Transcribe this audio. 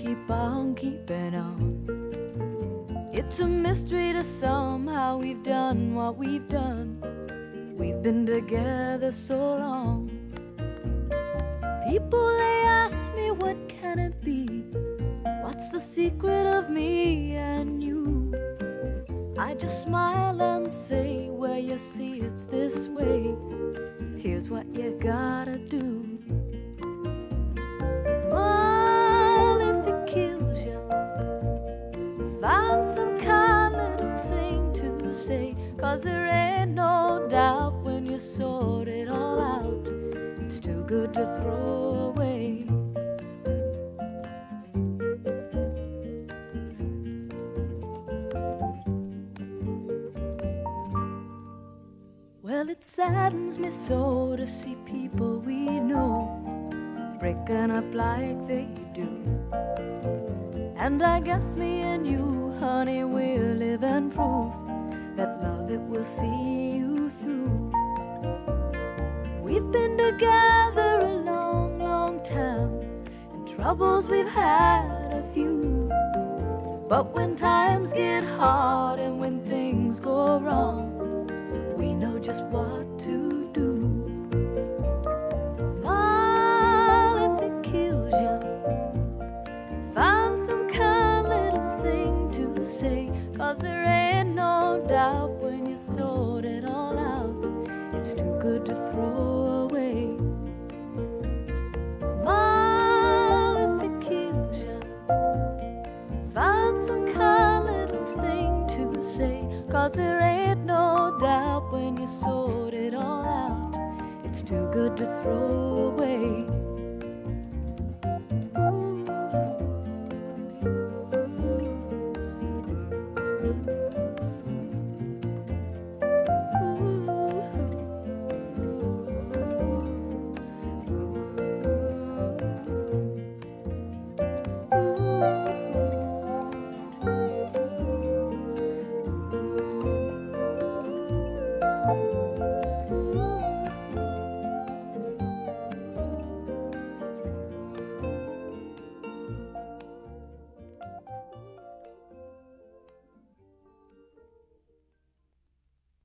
keep on keeping on. It's a mystery to some how we've done what we've done. We've been together so long. People, they ask me, what can it be? What's the secret of me and you? I just smile and say, well, you see, it's this way. Here's what you gotta do. Smile if it kills you. Find some kind little thing to say, 'cause there ain't no doubt when you sort it all out, it's too good to throw away. Well, it saddens me so to see people we know breaking up like they do. And I guess me and you, honey, we're living proof that love, it will see you through. We've been together a long, long time, and troubles we've had a few. But when times get hard and when things go wrong, we know just what to do. Smile if it kills you. Find some kind little thing to say, 'cause there ain't no doubt when you sort it all out, it's too good to throw away. Smile if it kills you. Find some kind little thing to say, 'cause there ain't no doubt when you sort it all out, it's too good to throw